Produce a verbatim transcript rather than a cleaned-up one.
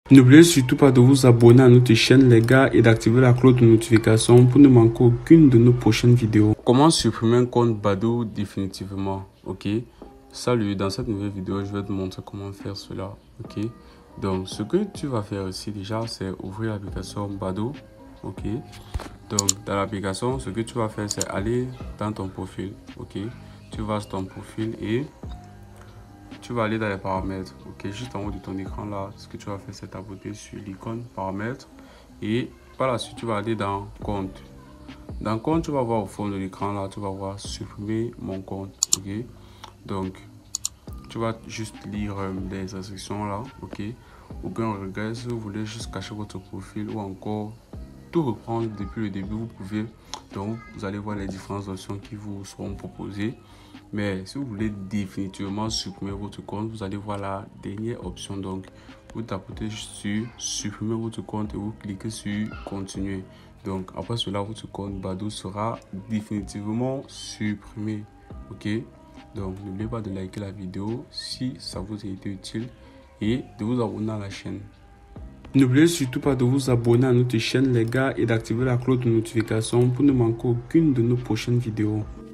N'oubliez surtout pas de vous abonner à notre chaîne les gars et d'activer la cloche de notification pour ne manquer aucune de nos prochaines vidéos. Comment supprimer un compte Badoo définitivement? Ok. Salut, dans cette nouvelle vidéo, je vais te montrer comment faire cela. Ok. Donc, ce que tu vas faire ici déjà, c'est ouvrir l'application Badoo. Ok. Donc, dans l'application, ce que tu vas faire, c'est aller dans ton profil. Ok. Tu vas sur ton profil et tu vas aller dans les paramètres, ok, juste en haut de ton écran là, ce que tu vas faire c'est t'abonner sur l'icône paramètres et par la suite tu vas aller dans compte. Dans compte, tu vas voir au fond de l'écran là, tu vas voir supprimer mon compte, ok. Donc tu vas juste lire euh, les instructions là, ok. Aucun regret, si vous voulez juste cacher votre profil ou encore tout reprendre depuis le début, vous pouvez. Donc vous allez voir les différentes options qui vous seront proposées. Mais si vous voulez définitivement supprimer votre compte, vous allez voir la dernière option. Donc vous tapez sur supprimer votre compte et vous cliquez sur continuer. Donc après cela, votre compte Badoo sera définitivement supprimé. Ok. Donc n'oubliez pas de liker la vidéo si ça vous a été utile et de vous abonner à la chaîne. N'oubliez surtout pas de vous abonner à notre chaîne les gars et d'activer la cloche de notification pour ne manquer aucune de nos prochaines vidéos.